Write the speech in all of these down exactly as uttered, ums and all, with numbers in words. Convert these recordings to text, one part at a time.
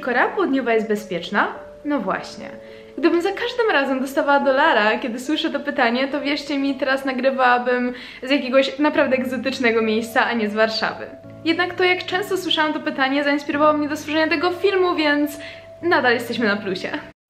Korea Południowa jest bezpieczna? No właśnie. Gdybym za każdym razem dostawała dolara, kiedy słyszę to pytanie, to wierzcie mi, teraz nagrywałabym z jakiegoś naprawdę egzotycznego miejsca, a nie z Warszawy. Jednak to, jak często słyszałam to pytanie, zainspirowało mnie do stworzenia tego filmu, więc nadal jesteśmy na plusie.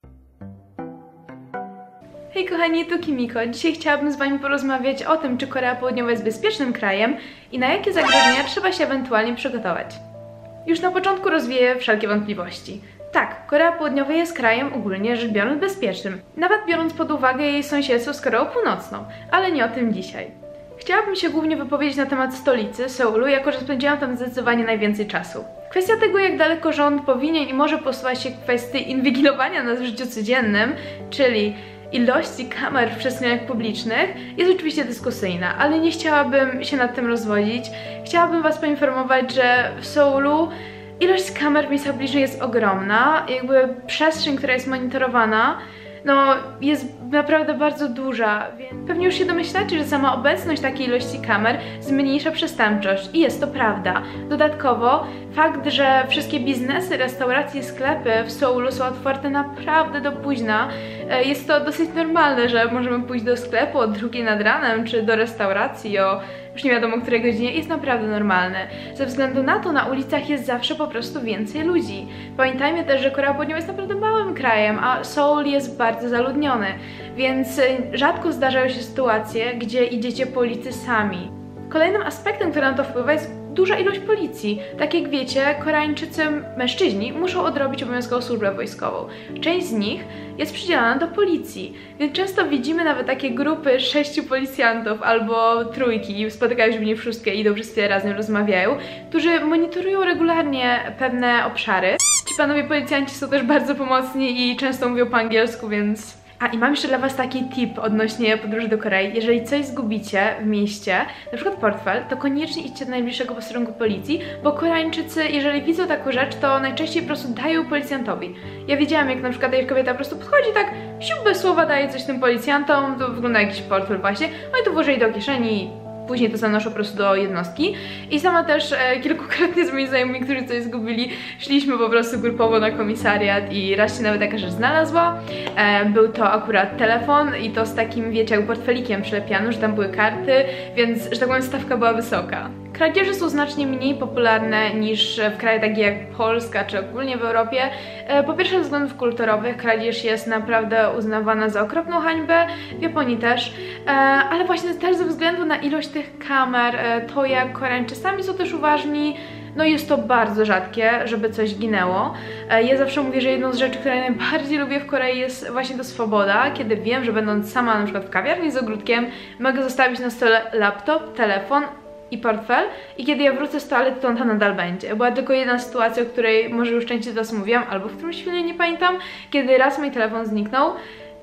Hej kochani, tu Kimiko. Dzisiaj chciałabym z wami porozmawiać o tym, czy Korea Południowa jest bezpiecznym krajem i na jakie zagrożenia trzeba się ewentualnie przygotować. Już na początku rozwieję wszelkie wątpliwości. Tak, Korea Południowa jest krajem ogólnie rzecz biorąc bezpiecznym, nawet biorąc pod uwagę jej sąsiedztwo z Koreą Północną, ale nie o tym dzisiaj. Chciałabym się głównie wypowiedzieć na temat stolicy, Seulu, jako że spędziłam tam zdecydowanie najwięcej czasu. Kwestia tego, jak daleko rząd powinien i może posuwać się w kwestii inwigilowania nas w życiu codziennym, czyli ilości kamer w przestrzeniach publicznych, jest oczywiście dyskusyjna, ale nie chciałabym się nad tym rozwodzić. Chciałabym was poinformować, że w Seulu ilość kamer w miejscach publicznych jest ogromna, jakby przestrzeń, która jest monitorowana, no jest naprawdę bardzo duża, więc pewnie już się domyślacie, że sama obecność takiej ilości kamer zmniejsza przestępczość i jest to prawda. Dodatkowo fakt, że wszystkie biznesy, restauracje i sklepy w Seulu są otwarte naprawdę do późna, jest to dosyć normalne, że możemy pójść do sklepu o drugiej nad ranem, czy do restauracji o już nie wiadomo której godzinie, jest naprawdę normalne. Ze względu na to na ulicach jest zawsze po prostu więcej ludzi. Pamiętajmy też, że Korea Południowa jest naprawdę małym krajem, a Seul jest bardzo zaludniony, więc rzadko zdarzają się sytuacje, gdzie idziecie po ulicy sami. Kolejnym aspektem, który na to wpływa, jest duża ilość policji. Tak jak wiecie, Koreańczycy mężczyźni muszą odrobić obowiązkową służbę wojskową. Część z nich jest przydzielana do policji, więc często widzimy nawet takie grupy sześciu policjantów albo trójki, spotykają się w niej wszystkie i idą wszyscy razem rozmawiają, którzy monitorują regularnie pewne obszary. Ci panowie policjanci są też bardzo pomocni i często mówią po angielsku, więc... A i mam jeszcze dla was taki tip odnośnie podróży do Korei. Jeżeli coś zgubicie w mieście, na przykład portfel, to koniecznie idźcie do najbliższego posterunku policji, bo Koreańczycy, jeżeli widzą taką rzecz, to najczęściej po prostu dają policjantowi. Ja widziałam, jak na przykład jakaś kobieta po prostu podchodzi tak, siup bez słowa daje coś tym policjantom, to wygląda jakiś portfel właśnie, no i to włożyli do kieszeni. Później to zanoszą po prostu do jednostki. I sama też e, kilkukrotnie z moimi znajomymi, którzy coś zgubili, szliśmy po prostu grupowo na komisariat i raz się nawet taka rzecz znalazła. E, był to akurat telefon i to z takim, wiecie, jak portfelikiem przylepianym, że tam były karty, więc, że tak powiem, stawka była wysoka. Kradzieże są znacznie mniej popularne niż w krajach takich jak Polska czy ogólnie w Europie. Po pierwsze, ze względów kulturowych kradzież jest naprawdę uznawana za okropną hańbę, w Japonii też, ale właśnie też ze względu na ilość tych kamer, to jak Koreańczycy sami są też uważni, no jest to bardzo rzadkie, żeby coś ginęło. Ja zawsze mówię, że jedną z rzeczy, które najbardziej lubię w Korei, jest właśnie to swoboda, kiedy wiem, że będąc sama na przykład w kawiarni z ogródkiem, mogę zostawić na stole laptop, telefon i portfel i kiedy ja wrócę z toalety, to on tam nadal będzie. Była tylko jedna sytuacja, o której może już częściej teraz mówiłam, albo w którymś filmie, nie pamiętam, kiedy raz mój telefon zniknął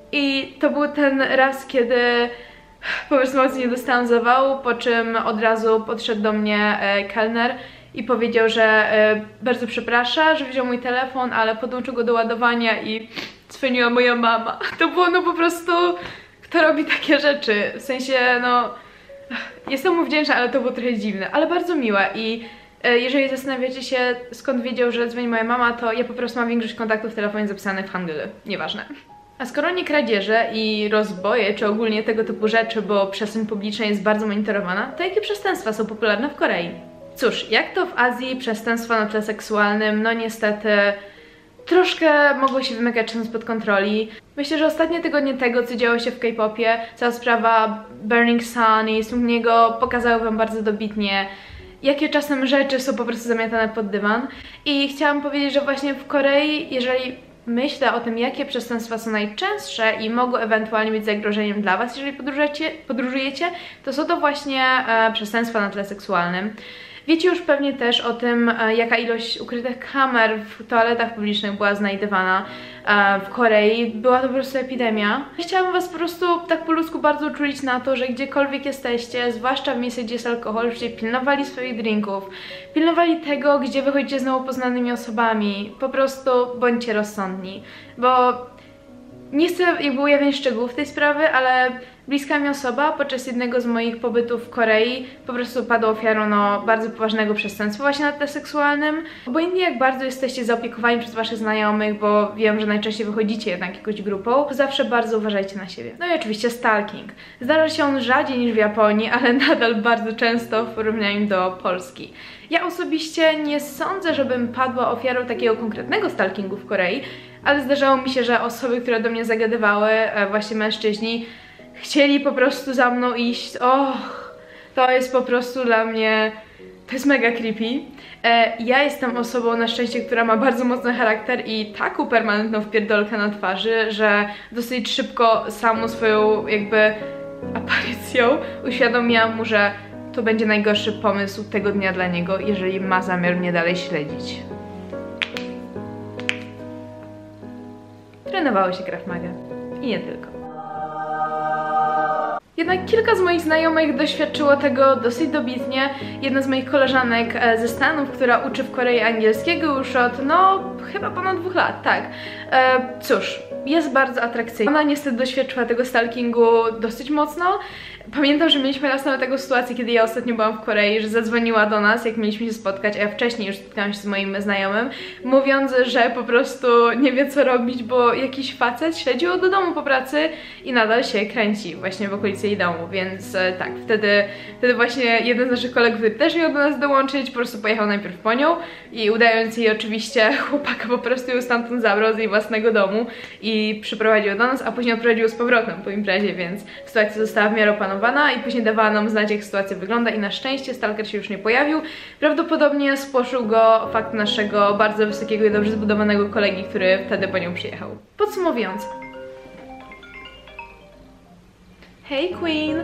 i to był ten raz, kiedy po prostu mocno nie dostałam zawału, po czym od razu podszedł do mnie e, kelner i powiedział, że e, bardzo przeprasza, że wziął mój telefon, ale podłączył go do ładowania i dzwoniła moja mama. To było no po prostu, kto robi takie rzeczy, w sensie no... Jestem mu wdzięczna, ale to było trochę dziwne, ale bardzo miłe i e, jeżeli zastanawiacie się, skąd wiedział, że dzwoni moja mama, to ja po prostu mam większość kontaktów w telefonie zapisanych w hangulu, nieważne. A skoro nie kradzieże i rozboje, czy ogólnie tego typu rzeczy, bo przestrzeń publiczna jest bardzo monitorowana, to jakie przestępstwa są popularne w Korei? Cóż, jak to w Azji, przestępstwa na tle seksualnym, no niestety... troszkę mogło się wymykać czasem spod kontroli. Myślę, że ostatnie tygodnie tego, co działo się w K-popie, cała sprawa Burning Sun i Sungniego pokazały wam bardzo dobitnie, jakie czasem rzeczy są po prostu zamiatane pod dywan. I chciałam powiedzieć, że właśnie w Korei, jeżeli myślę o tym, jakie przestępstwa są najczęstsze i mogą ewentualnie być zagrożeniem dla was, jeżeli podróżujecie, podróżujecie to są to właśnie e, przestępstwa na tle seksualnym. Wiecie już pewnie też o tym, jaka ilość ukrytych kamer w toaletach publicznych była znajdywana w Korei. Była to po prostu epidemia. Chciałabym was po prostu tak po ludzku bardzo uczulić na to, że gdziekolwiek jesteście, zwłaszcza w miejscu, gdzie jest alkohol, żebyście pilnowali swoich drinków, pilnowali tego, gdzie wychodzicie z nowo poznanymi osobami. Po prostu bądźcie rozsądni, bo Nie chcę jakby ujawniać szczegółów tej sprawy, ale bliska mi osoba podczas jednego z moich pobytów w Korei po prostu padła ofiarą no, bardzo poważnego przestępstwa właśnie na tle seksualnym. Obojętnie jak bardzo jesteście zaopiekowani przez waszych znajomych, bo wiem, że najczęściej wychodzicie jednak jakąś grupą, to zawsze bardzo uważajcie na siebie. No i oczywiście stalking. Zdarza się on rzadziej niż w Japonii, ale nadal bardzo często w porównaniu do Polski. Ja osobiście nie sądzę, żebym padła ofiarą takiego konkretnego stalkingu w Korei, ale zdarzało mi się, że osoby, które do mnie zagadywały, właśnie mężczyźni, chcieli po prostu za mną iść. Och, to jest po prostu dla mnie... To jest mega creepy. E, ja jestem osobą na szczęście, która ma bardzo mocny charakter i taką permanentną wpierdolkę na twarzy, że dosyć szybko samą swoją jakby aparycją uświadomiłam mu, że to będzie najgorszy pomysł tego dnia dla niego, jeżeli ma zamiar mnie dalej śledzić. Trenowało się Krav Maga. I nie tylko. Jednak kilka z moich znajomych doświadczyło tego dosyć dobitnie. Jedna z moich koleżanek ze Stanów, która uczy w Korei angielskiego już od, no, chyba ponad dwóch lat, tak. E, cóż, jest bardzo atrakcyjna. Ona niestety doświadczyła tego stalkingu dosyć mocno. Pamiętam, że mieliśmy raz nawet taką sytuację, kiedy ja ostatnio byłam w Korei, że zadzwoniła do nas, jak mieliśmy się spotkać, a ja wcześniej już spotkałam się z moim znajomym, mówiąc, że po prostu nie wie co robić, bo jakiś facet śledził do domu po pracy i nadal się kręci właśnie w okolicy jej domu, więc tak, wtedy, wtedy właśnie jeden z naszych kolegów, który też miał do nas dołączyć, po prostu pojechał najpierw po nią i udając jej oczywiście chłopaka po prostu ją stamtąd zabrał z jej własnego domu i przyprowadził do nas, a później odprowadził z powrotem po imprezie, więc sytuacja została w miarę opanowana i później dawała nam znać, jak sytuacja wygląda i na szczęście stalker się już nie pojawił. Prawdopodobnie spłoszył go fakt naszego bardzo wysokiego i dobrze zbudowanego kolegi, który wtedy po nią przyjechał. Podsumowując. Hej Queen!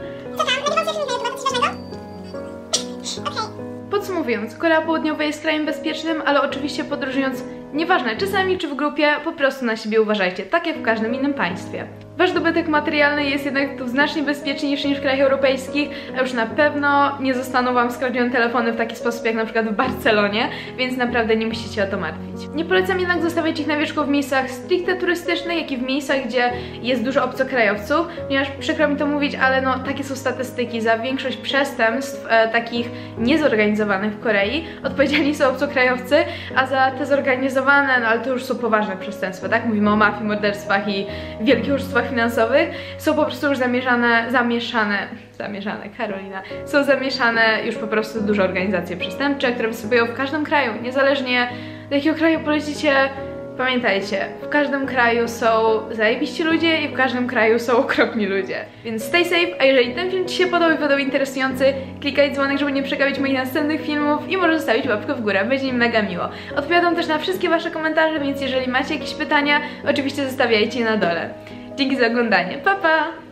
Podsumowując, Korea Południowa jest krajem bezpiecznym, ale oczywiście podróżując, nieważne czasami czy w grupie, po prostu na siebie uważajcie, tak jak w każdym innym państwie. Wasz dobytek materialny jest jednak tu znacznie bezpieczniejszy niż w krajach europejskich, a już na pewno nie zostaną wam skradzione telefony w taki sposób jak na przykład w Barcelonie, więc naprawdę nie musicie o to martwić. Nie polecam jednak zostawiać ich na wierzchu w miejscach stricte turystycznych, jak i w miejscach, gdzie jest dużo obcokrajowców, ponieważ przykro mi to mówić, ale no takie są statystyki, za większość przestępstw e, takich niezorganizowanych w Korei odpowiedzialni są obcokrajowcy, a za te zorganizowane, no ale to już są poważne przestępstwa, tak? Mówimy o mafii, morderstwach i wielkich oszustwach finansowych, są po prostu już zamierzane, zamieszane, zamieszane, Karolina, są zamieszane już po prostu duże organizacje przestępcze, które występują w każdym kraju, niezależnie do jakiego kraju polecicie. Pamiętajcie, w każdym kraju są zajebiści ludzie i w każdym kraju są okropni ludzie. Więc stay safe, a jeżeli ten film ci się podobał i był interesujący, klikaj dzwonek, żeby nie przegapić moich następnych filmów i możesz zostawić łapkę w górę, będzie mi mega miło. Odpowiadam też na wszystkie wasze komentarze, więc jeżeli macie jakieś pytania, oczywiście zostawiajcie je na dole. Dzięki za oglądanie, pa pa!